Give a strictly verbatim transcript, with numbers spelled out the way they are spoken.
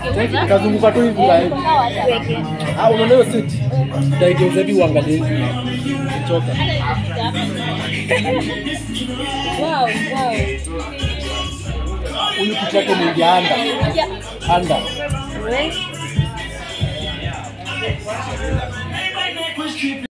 Kigeuza. Kazunguka tu hivi Eh, live. kwa watu weke. Ah, unaona hiyo sit. Daigeuza hivi uangalie hivi. Choka. Wow, wow. Huyu kitu chake ni anda. Anda. Wewe